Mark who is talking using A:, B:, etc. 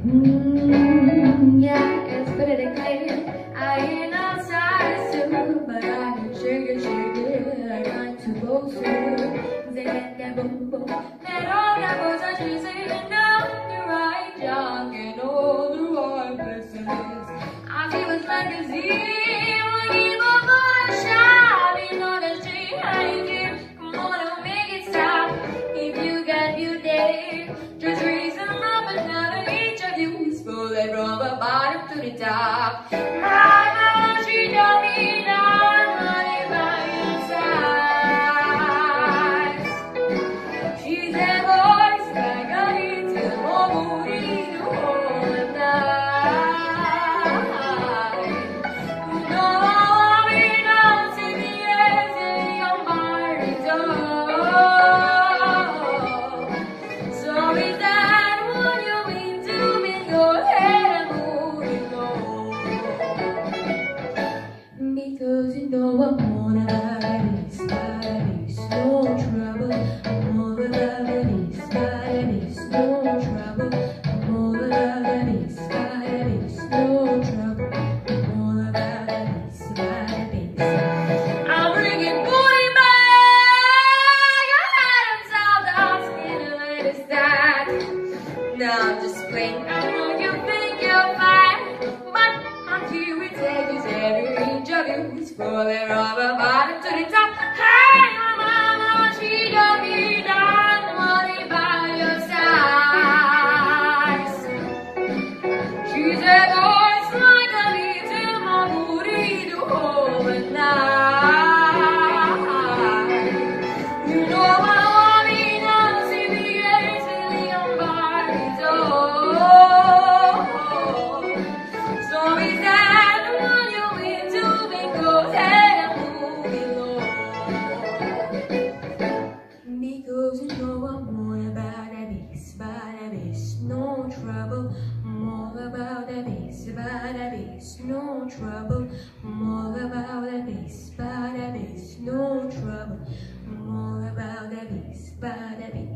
A: Yeah, it's pretty clear. I ain't no size two, but I can shake it. I got to go through. They get that boom boom. That all that was I should say that now you're right, young and all the right places. I feel it's like a Z when you go for a shot. You know that she ain't here. Come on and make it stop. If you got you there, just raise them up and now each of you is full and from the bottom to the top. Mama, she told me not money by your side. She's a voice like a little more in the whole night. You know me now, see me as a martyr. So is that what you mean to me? Go ahead and move it on. Because you know I'm on about this, no trouble. I'm all about this, no trouble. I'm all about this, no trouble. I'm all about this. I'm bringing booty back. I had him sound asking and let it start. Now I'm just playing. I know you think you're fine, but I'm here with edges. Every inch of you is falling from the bottom to the top. Hey, mama, she don't be done money by your size. She's a voice like a little mamuri to overnight. You know I want me now, see me easily on my door. So is that what you mean to me? Go ahead and move it on. Because you know I'm more about a beast, no trouble. I'm all about a beast, no trouble. I'm all about a beast, no trouble. I'm all about a beast,